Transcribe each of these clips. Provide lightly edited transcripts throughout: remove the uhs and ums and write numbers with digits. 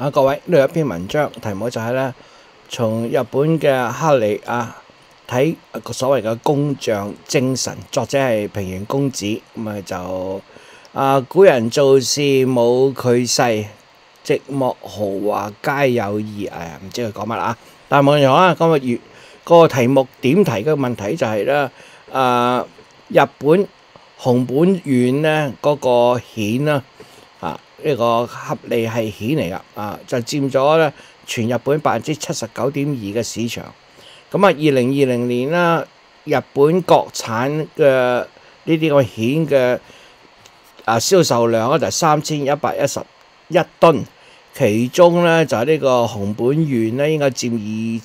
各位，呢度有一篇文章，題目就係咧，從日本嘅克里睇所謂嘅工匠精神，作者係平原公子，咁就古人做事冇佢世，寂寞豪華皆有意，唔知佢講乜啦，但係無論如何啦，今日個題目點題嘅問題就係咧，日本熊本縣咧嗰個蜆啦，呢個合利係蜆嚟噶，就佔咗咧全日本79.2%嘅市場。咁2020年啦，日本國產嘅呢啲咁蜆嘅銷售量咧就3111噸，其中咧就係呢個熊本縣咧應該佔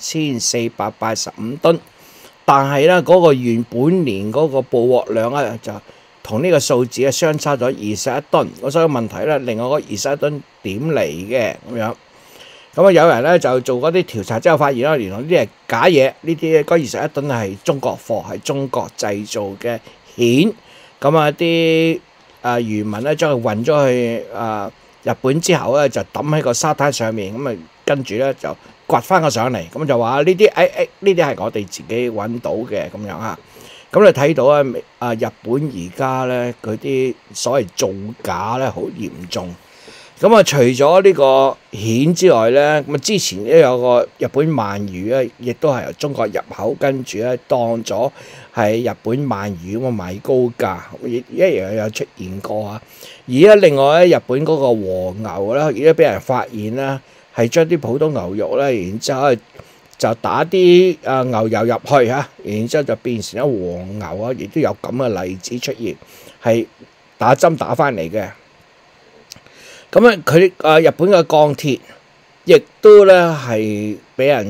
2485噸，但係咧嗰個縣本年嗰個捕獲量咧就同呢個數字咧相差咗21噸，所以問題咧，另外嗰21噸點嚟嘅咁樣？咁有人咧就做嗰啲調查之後發現啦，原來呢啲係假嘢，呢啲嗰21噸係中國貨，係中國製造嘅蜆。咁啲漁民咧將佢運咗去日本之後咧，就抌喺個沙灘上面，咁跟住咧就掘翻個上嚟，咁就話呢啲呢啲係我哋自己揾到嘅咁樣嚇。咁你睇到日本而家咧佢啲所謂造假咧好嚴重。咁除咗呢個蜆之外咧，咁之前都有個日本鰻魚咧，亦都係由中國入口，跟住咧當咗係日本鰻魚咁賣高價，一樣有出現過啊。而家另外咧，日本嗰個和牛咧，而家俾人發現啦，係將啲普通牛肉咧，然之後就打啲牛油入去嚇，然之後就變成咗和牛啊，亦都有咁嘅例子出現，係打針打翻嚟嘅。咁佢日本嘅鋼鐵亦都咧係俾人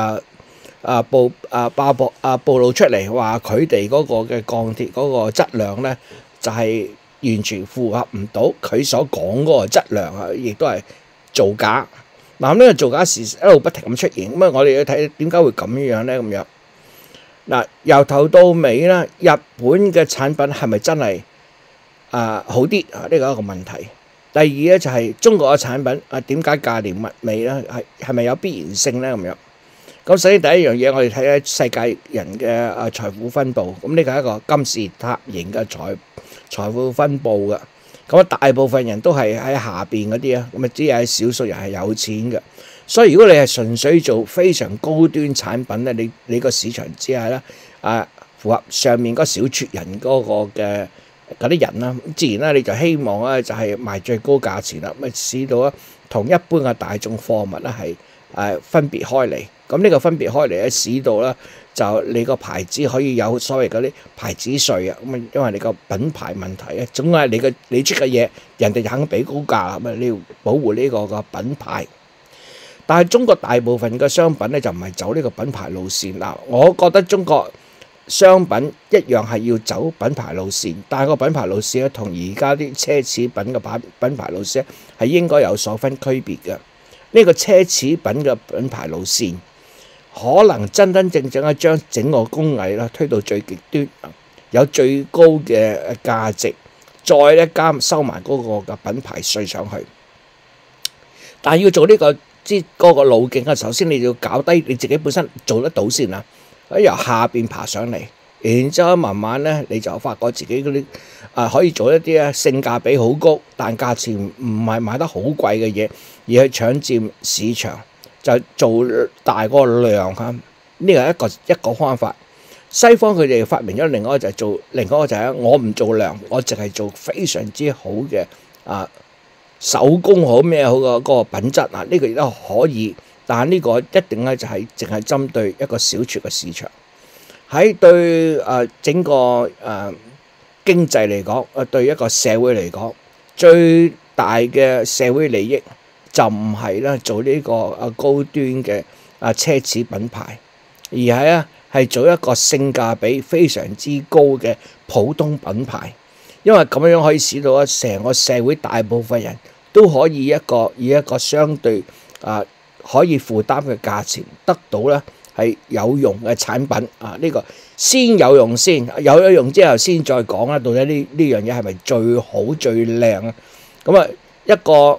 暴露出嚟，話佢哋嗰個嘅鋼鐵嗰個質量咧就係完全符合唔到佢所講嗰個質量啊，亦都係造假。嗱，呢個造假事一路不停咁出現，咁我哋要睇點解會咁樣咧？咁樣嗱，由頭到尾啦，日本嘅產品係咪真係好啲啊？呢個係一個問題。第二咧就係中國嘅產品點解價廉物美咧？係咪有必然性咧？咁樣咁首先第一樣嘢，我哋睇下世界人嘅財富分佈。咁呢個係一個金字塔型嘅財富分佈嘅。咁大部分人都係喺下邊嗰啲啊，咁只係少數人係有錢嘅。所以如果你係純粹做非常高端產品咧，你個市場只係咧符合上面嗰小撮人嗰個嘅嗰啲人啦，自然咧你就希望咧就係賣最高價錢啦，咁使到咧同一般嘅大眾貨物咧係分別開嚟。咁呢個分別開嚟咧，使到咧就你個牌子可以有所謂嗰啲牌子稅啊。咁因為你個品牌問題咧，總係你出嘅嘢，人哋就肯俾高價，咁你要保護呢個個品牌。但係中國大部分嘅商品咧就唔係走呢個品牌路線啦。我覺得中國商品一樣係要走品牌路線，但係個品牌路線咧同而家啲奢侈品嘅品牌路線係應該有所分區別嘅。呢個奢侈品嘅品牌路線可能真正咧將整個工藝啦推到最極端，有最高嘅價值，再咧收埋嗰個嘅品牌稅上去。但係要做呢嗰個路徑啊，首先你要搞低你自己本身做得到先啦。由下邊爬上嚟，然之後慢慢咧你就發覺自己嗰啲可以做一啲咧性價比好高，但價錢唔係買得好貴嘅嘢，而去搶佔市場，就做大個量嚇。呢個係一個方法。西方佢哋發明咗另外一個就係我唔做量，我淨係做非常之好嘅手工好咩好嘅嗰個品質啊。呢個亦都可以。但係呢個一定咧就係淨係針對一個小撮嘅市場，喺對整個經濟嚟講，對一個社會嚟講，最大嘅社會利益就唔係咧做呢個高端嘅奢侈品牌，而係咧係做一個性價比非常之高嘅普通品牌，因為咁樣可以使到成個社會大部分人都可以以一個相對可以負擔嘅價錢得到咧係有用嘅產品啊！呢個先有用先，有咗用之後先再講啦。到底呢樣嘢係咪最好最靚啊？咁一個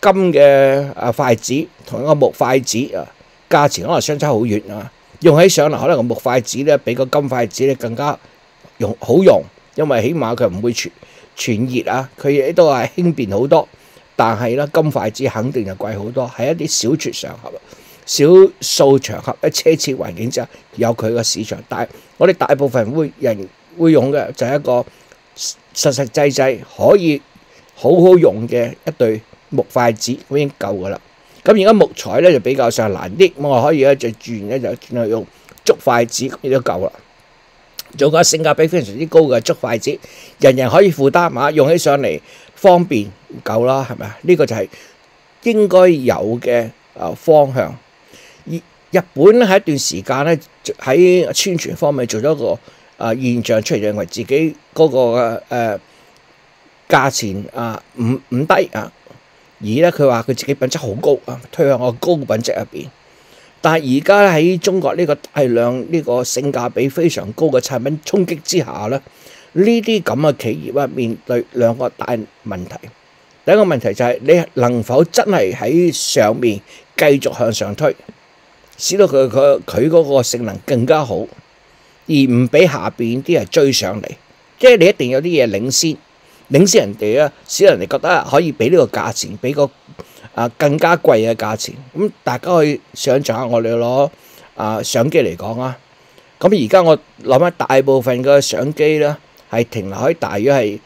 金嘅筷子同一個木筷子價錢可能相差好遠啊！用起上嚟可能個木筷子咧比個金筷子咧更加好用，因為起碼佢唔會傳熱啊，佢亦都係輕便好多。但係咧金筷子肯定就貴好多，喺一啲小撮場合、少數場合喺奢侈環境之下有佢個市場。但係我哋大部分人會用嘅就係一個實際可以好用嘅一對木筷子，已經夠噶啦。咁而家木材咧就比較上難啲，咁我可以咧就轉去用竹筷子，亦都夠啦。做個性價比非常之高嘅竹筷子，人人可以負擔啊，用起上嚟方便夠啦，係咪啊？呢個就係應該有嘅方向。而日本咧喺一段時間咧喺宣傳方面做咗一個現象出嚟，認為自己嗰個價錢唔低啊。而咧佢話佢自己品質好高啊，推向個高品質入邊。但係而家喺中國呢個大量呢個性價比非常高嘅產品衝擊之下咧，呢啲咁嘅企業面對兩個大問題。第一個問題就係你能否真係喺上面繼續向上推，使到佢嗰個性能更加好，而唔俾下邊啲人追上嚟。即係你一定有啲嘢領先人哋啊，使人哋覺得可以俾呢個價錢，俾個更加貴嘅價錢。咁大家可以想像下，我哋攞相機嚟講啊。咁而家我諗下，大部分嘅相機咧係停留喺大約係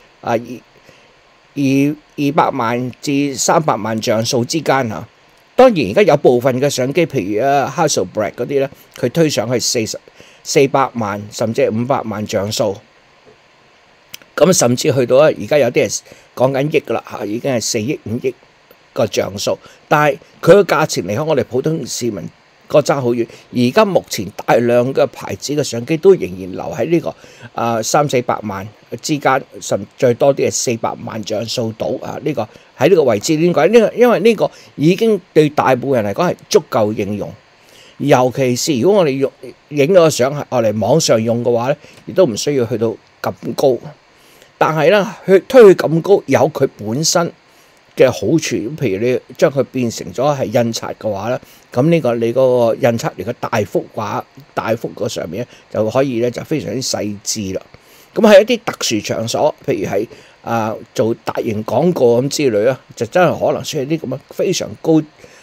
200萬至300萬像素之間嚇。當然而家有部分嘅相機，譬如Hasselblad 嗰啲咧，佢推上去400萬甚至係500萬像素。咁甚至去到而家有啲係講緊億啦嚇，已經係4億5億個像素，但係佢個價錢嚟講，我哋普通市民個爭好遠。而家目前大量嘅牌子嘅相機都仍然留喺呢個300-400萬之間，甚至最多啲係400萬像素度啊！呢個喺呢個位置點解？因為呢個已經對大部分人嚟講係足夠應用。尤其是如果我哋影咗個相係我哋網上用嘅話咧，亦都唔需要去到咁高。但係咧，推去咁高有佢本身嘅好處。譬如你將佢變成咗係印刷嘅話咧，咁呢個你嗰個印刷嚟嘅大幅嗰上面咧就可以咧就非常之細緻啦。咁喺一啲特殊場所，譬如係做大型廣告咁之類啊，就真係可能需要啲咁樣非常高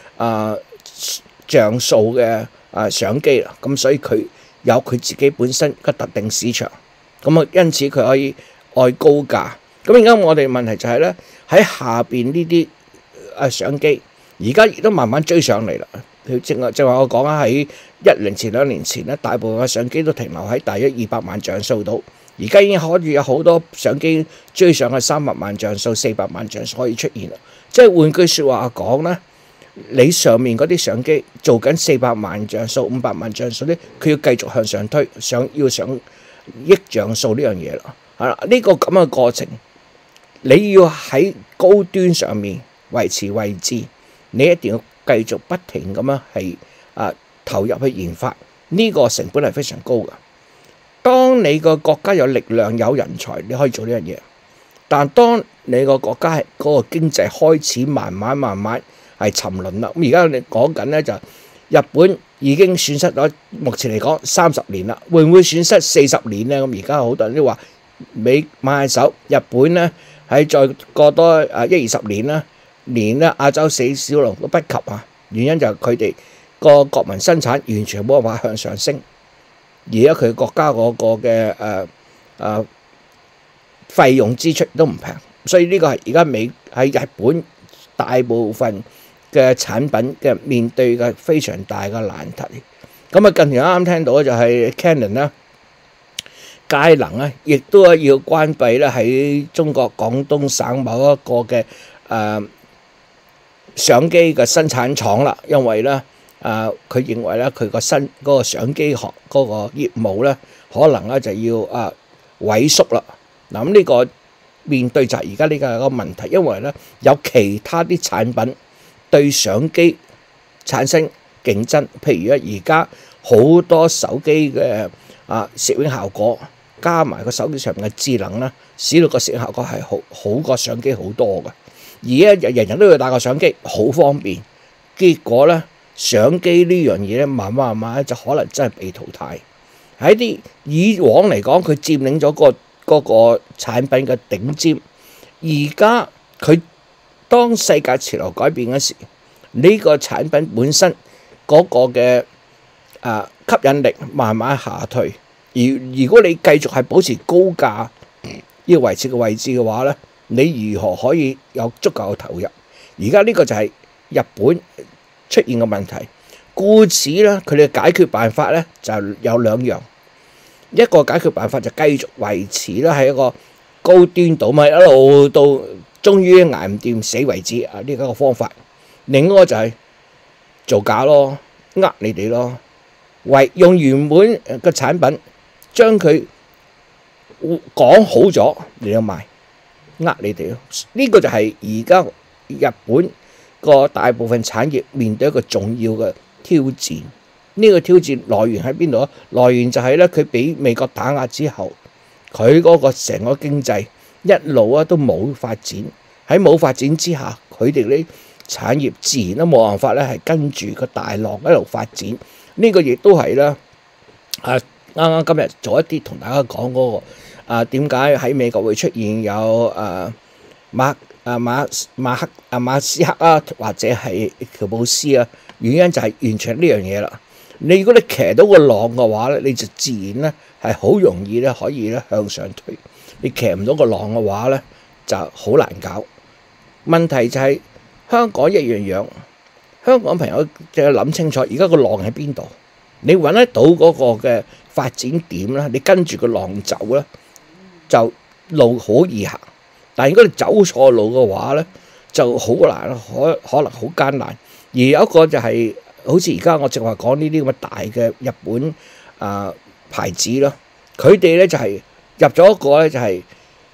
像素嘅相機啦。咁所以佢有佢自己本身嘅特定市場。咁啊，因此佢可以愛高價。咁而家我哋問題就係咧，喺下邊呢啲相機，而家亦都慢慢追上嚟啦。正話我講啊，喺2年前咧，大部分嘅相機都停留喺大約200萬像素度。而家已經可以有好多相機追上去300萬像素、400萬像素可以出現啦。即係換句説話講咧，你上面嗰啲相機做緊400萬像素、500萬像素咧，佢要繼續向上推，要上億像素呢樣嘢啦。係啦，呢個咁嘅過程，你要喺高端上面維持位置，你一定要繼續不停咁樣係投入去研發，呢個成本係非常高嘅。當你個國家有力量有人才，你可以做呢樣嘢。但當你個國家係嗰個經濟開始慢慢係沉淪啦，咁而家你講緊咧就日本已經損失咗，目前嚟講30年啦，會唔會損失40年咧？咁而家好多人都話買手日本咧喺再過多10-20年啦，連咧亞洲4小龍都不及啊！原因就係佢哋個國民生產完全冇辦法向上升。而家佢國家嗰個嘅費用支出都唔平，所以呢個係而家喺日本大部分嘅產品嘅面對嘅非常大嘅難題。咁啊，近年啱啱聽到就係 Canon 啦、佳能咧，亦都要關閉咧喺中國廣東省某一個嘅相機嘅生產廠啦，因為咧。佢認為咧，佢個嗰個相機學嗰個業務咧，可能咧就要萎縮啦。嗱，咁呢個面對就係而家呢個問題，因為咧有其他啲產品對相機產生競爭，譬如咧而家好多手機嘅攝影效果，加埋個手機上面嘅智能啦，使到個攝影效果係好過相機好多嘅。 而家人人都要帶個相機，好方便。結果咧，相機呢樣嘢咧，慢慢就可能真係被淘汰。喺啲以往嚟講，佢佔領咗嗰個產品嘅頂尖。而家佢當世界潮流改變嗰時，呢個產品本身嗰個嘅吸引力慢慢下退。而如果你繼續係保持高價要維持嘅位置嘅話咧，你如何可以有足夠嘅投入？而家呢個就係日本出現嘅問題，故此咧，佢哋嘅解決辦法咧就有兩樣。一個解決辦法就繼續維持咧係一個高端度咪一路到終於捱唔掂死為止啊！呢一個方法。另一個就係造假咯，你哋咯，用原本嘅產品將佢講好咗你就賣，你哋咯。呢個就係而家日本個大部分產業面對一個重要嘅挑戰。呢個挑戰來源喺邊度啊？來源就係咧，佢俾美國打壓之後，佢嗰個成個經濟一路都冇發展。喺冇發展之下，佢哋啲產業自然都冇辦法咧，係跟住個大浪一路發展。呢個亦都係咧，啱啱今日做一啲同大家講嗰個點解喺美國會出現有馬斯克啊，或者係喬布斯啊，原因就係完全呢樣嘢啦。如果你騎到個浪嘅話咧，你就自然咧係好容易咧可以咧向上推。你騎唔到個浪嘅話咧，就好難搞。問題就係香港一樣，香港朋友就要諗清楚，而家個浪喺邊度？你揾得到嗰個嘅發展點咧，你跟住個浪走咧，就路好易行。但如果你走錯路嘅話咧，就好難，可能好艱難。而有一個就係、好似而家我正話講呢啲咁嘅大嘅日本牌子咯，佢哋咧就係入咗一個咧就係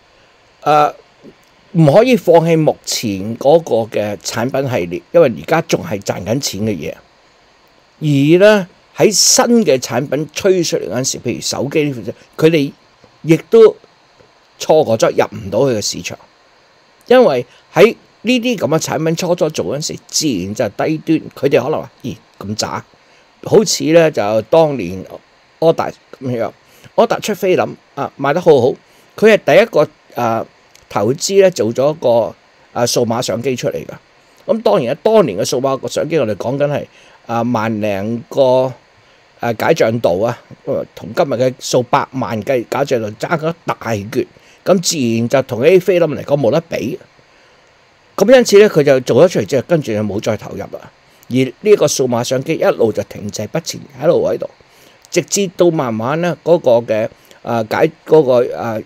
唔可以放棄目前嗰個嘅產品系列，因為而家仲係賺緊錢嘅嘢。而咧喺新嘅產品推出嚟嗰陣時，譬如手機呢款，佢哋亦都錯過咗入唔到佢嘅市場，因為喺呢啲咁嘅產品初做嗰陣時，自然就係低端。佢哋可能話：咦咁渣，好似咧就當年柯達咁樣，柯達出菲林賣得好好，佢係第一個投資咧做咗個數碼相機出嚟㗎。咁當然啦，當年嘅數碼相機我哋講緊係萬零個解像度啊，同今日嘅數百萬計解像度爭咗一大橛，咁自然就同啲菲林嚟講冇得比。咁因此咧，佢就做咗出嚟之後，跟住就冇再投入啦。而呢個數碼相機一路就停滯不前喺度喺度，直至到慢慢咧嗰個嘅解嗰個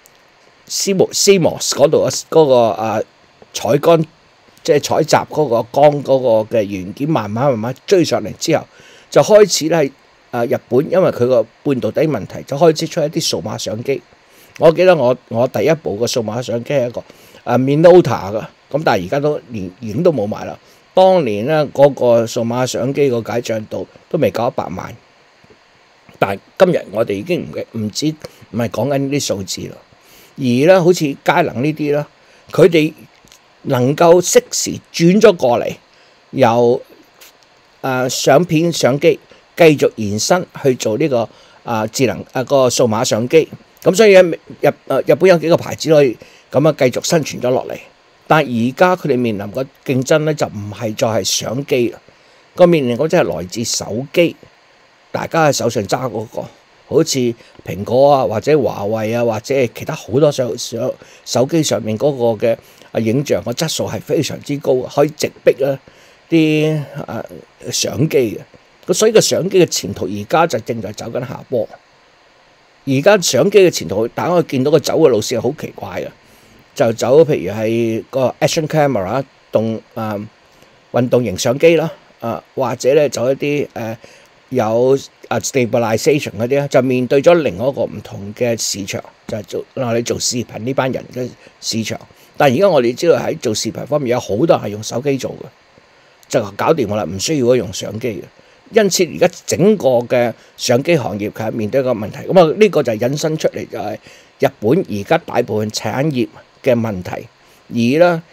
CMOS 嗰度嗰個採光，即係採集嗰個光嗰個嘅元件慢慢追上嚟之後，就開始咧日本因為佢個半導體問題，就開始出一啲數碼相機。我記得我第一部嘅數碼相機係一個Minolta 㗎，咁但係而家都連影都冇埋啦。當年咧嗰個數碼相機個解像度都未夠100萬，但係今日我哋已經唔係講緊呢啲數字啦。而咧好似佳能呢啲啦，佢哋能夠適時轉咗過嚟，由相片相機繼續延伸去做呢個智能個數碼相機。咁所以日本有幾個牌子可以咁繼續生存咗落嚟。但係而家佢哋面臨個競爭咧，就唔係再係相機啦，個面臨嗰即係來自手機，大家喺手上揸嗰個。好似蘋果啊，或者華為啊，或者係其他好多手機上面嗰個嘅影像個質素係非常之高，可以直逼啲相機嘅。咁所以個相機嘅前途而家就正在走緊下坡。而家相機嘅前途，大家可以見到個走嘅路線係好奇怪嘅，就走譬如係個 action camera 運動型相機啦，或者咧走一啲有stabilization 嗰啲咧，就面對咗另外一個唔同嘅市場，就係我哋做視頻呢班人嘅市場。但係而家我哋知道喺做視頻方面有好多係用手機做嘅，就搞掂我啦，唔需要用相機嘅。因此而家整個嘅相機行業係面對一個問題。咁呢個就引申出嚟就係日本而家大部分產業嘅問題。而咧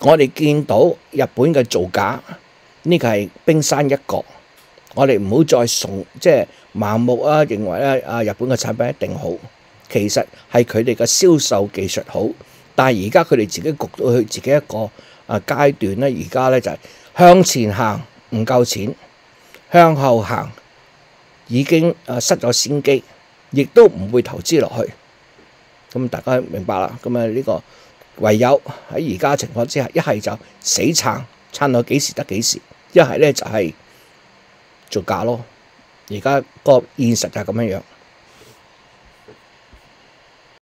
我哋見到日本嘅造假，呢個係冰山一角。我哋唔好再即係盲目認為日本嘅產品一定好，其實係佢哋嘅銷售技術好，但係而家佢哋自己焗到去自己一個階段咧，而家咧就係向前行唔夠錢，向後行已經失咗先機，亦都唔會投資落去。咁大家明白啦。咁呢個唯有喺而家情況之下，一係就死撐到幾時得幾時，一係咧就係做假咯。而家個現實就係咁樣樣。